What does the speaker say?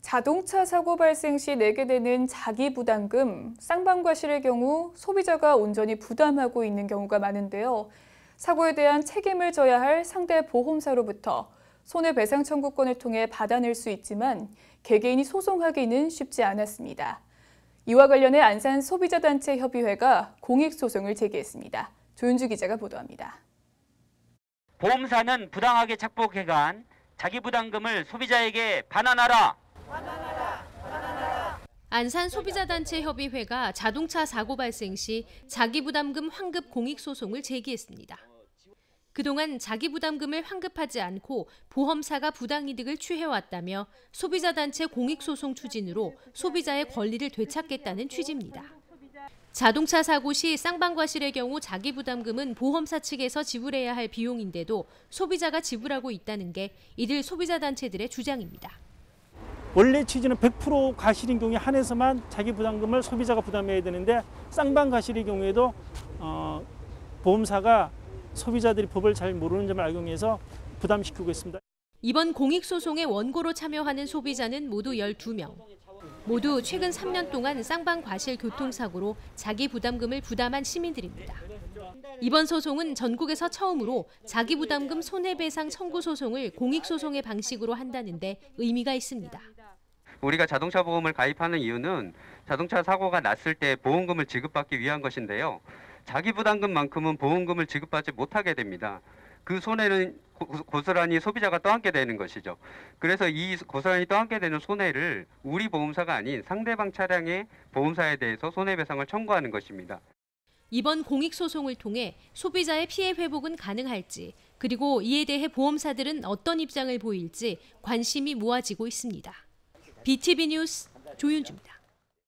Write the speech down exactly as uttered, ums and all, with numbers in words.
자동차 사고 발생 시 내게 되는 자기부담금, 쌍방과실의 경우 소비자가 온전히 부담하고 있는 경우가 많은데요. 사고에 대한 책임을 져야 할 상대 보험사로부터 손해배상 청구권을 통해 받아낼 수 있지만 개개인이 소송하기는 쉽지 않았습니다. 이와 관련해 안산소비자단체협의회가 공익소송을 제기했습니다. 조윤주 기자가 보도합니다. 보험사는 부당하게 착복해간 자기부담금을 소비자에게 반환하라. 안산소비자단체협의회가 자동차 사고 발생 시 자기부담금 환급 공익소송을 제기했습니다. 그동안 자기부담금을 환급하지 않고 보험사가 부당이득을 취해왔다며 소비자단체 공익소송 추진으로 소비자의 권리를 되찾겠다는 취지입니다. 자동차 사고 시 쌍방과실의 경우 자기부담금은 보험사 측에서 지불해야 할 비용인데도 소비자가 지불하고 있다는 게 이들 소비자단체들의 주장입니다. 원래 취지는 백 퍼센트 과실인 경우에 한해서만 자기부담금을 소비자가 부담해야 되는데 쌍방과실의 경우에도 어, 보험사가 소비자들이 법을 잘 모르는 점을 악용해서 부담시키고 있습니다. 이번 공익소송에 원고로 참여하는 소비자는 모두 열두 명. 모두 최근 삼 년 동안 쌍방과실 교통사고로 자기부담금을 부담한 시민들입니다. 이번 소송은 전국에서 처음으로 자기부담금 손해배상 청구 소송을 공익소송의 방식으로 한다는 데 의미가 있습니다. 우리가 자동차 보험을 가입하는 이유는 자동차 사고가 났을 때 보험금을 지급받기 위한 것인데요. 자기부담금만큼은 보험금을 지급받지 못하게 됩니다. 그 손해는 고스란히 소비자가 떠안게 되는 것이죠. 그래서 이 고스란히 떠안게 되는 손해를 우리 보험사가 아닌 상대방 차량의 보험사에 대해서 손해배상을 청구하는 것입니다. 이번 공익소송을 통해 소비자의 피해 회복은 가능할지, 그리고 이에 대해 보험사들은 어떤 입장을 보일지 관심이 모아지고 있습니다. 비티비 뉴스 조윤주입니다.